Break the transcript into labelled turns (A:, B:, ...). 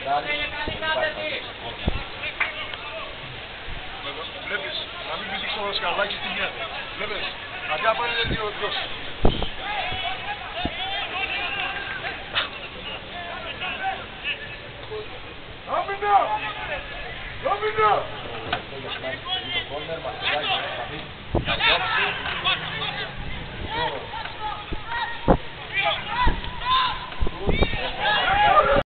A: Βλέπεις, να μην πεις στο δασκαλάκι τι γίνεται. Βλέπεις, αντί να πάνε 2-2.